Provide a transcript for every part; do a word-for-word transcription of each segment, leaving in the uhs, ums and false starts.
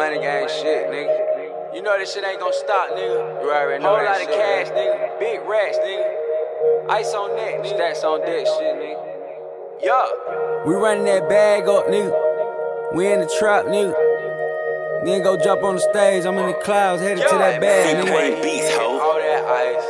money gang shit, nigga. You know this shit ain't gon' stop, nigga. You already know Whole that lot of shit, cash, nigga. Big racks, nigga. Ice on neck, nigga. Stacks on deck shit, nigga. Yeah. We running that bag up, nigga. We in the trap, nigga. Then go jump on the stage. I'm in the clouds, headed to that bag, nigga. CPainBeatz, ho. All that ice.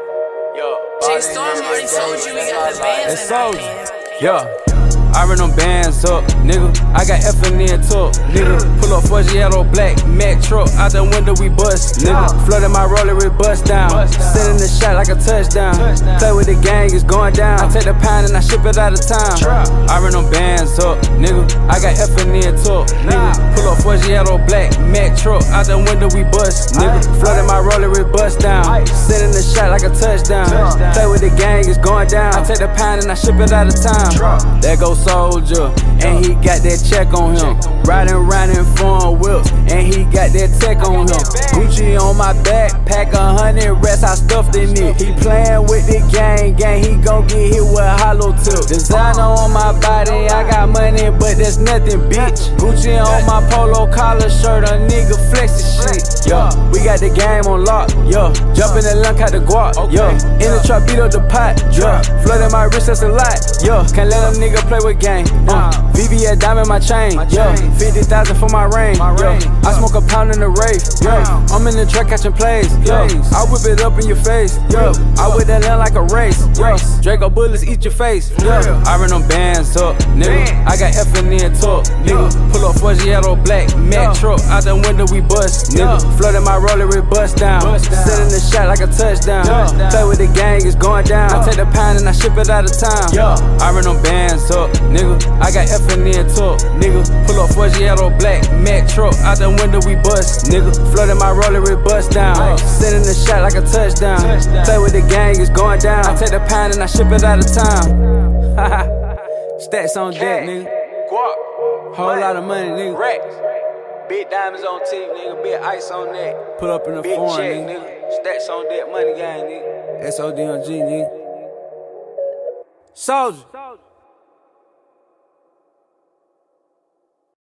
Yo. Jay Storm already told you we got the bands That's in our Soulja. hands. Yeah. I run them bands up, nigga. I got F and N talk, nigga. Pull up Fuggiato black Mac truck. Out the window we bust, nigga. Flooding my roller with bust down. Sending the shot like a touchdown. Play with the gang, it's going down. I take the pound and I ship it out of town. I run them bands up, nigga. I got F and N talk, nigga. Pull up Fuggiato black Mac truck. Out the window we bust, nigga. Flooding my roller with bust down. Sending the shot like a touchdown. Play with the gang, it's going down. I take the pound and I ship it out of town. There goes Soulja, and he got that check on him. Riding around in foreign whips, and he got that tech on him. Gucci on my back, pack a hundred racks, I stuffed in it. He playing with the gang, gang, he gon' get hit with a hollow tip. Designer on my body, I got money, but that's nothing, bitch. Gucci on my polo collar shirt, a nigga flexin' shit. Yeah, we got the game on lock. Yeah, jump in the lunk, out the guap. Yeah, in the trap, beat up the pot. Yeah, flooding my wrist, that's a lot. Yeah, can't let them nigga play with gang. Uh, V V a dime in my chain. Yeah, fifty thousand for my ring. Yeah, I smoke a pound in the rave. Yeah, I'm in the track catching plays. Yeah, I whip it up in your face. Yeah, I whip that land like a race. Yeah, Draco bullets eat your face. Yeah, I run them bands up, nigga. I got F and N talk, nigga. Pull up Fuggiato black Mac truck. Out the window we bust, nigga. Flooding my roller with bust down. Sending the shot like a touchdown. Play with the gang, it's going down. I take the pound and I ship it out of town. Yeah, I run them bands up, nigga. I got F and N talk, nigga. Pull up Fuggiato black Mac truck. Out the window we bust, nigga. Flooding my roller with bust down. Sending the shot like a touchdown. Play with the gang, it's going down. I take the pound and I ship it out of town. Stacks on deck, nigga. Guap. Whole lot of money, nigga. Racks. Big diamonds on teeth, nigga. Big ice on neck. Put up in the Big foreign, check, nigga. nigga. Stacks on deck, money gang, nigga. S O D M G, nigga. Soulja.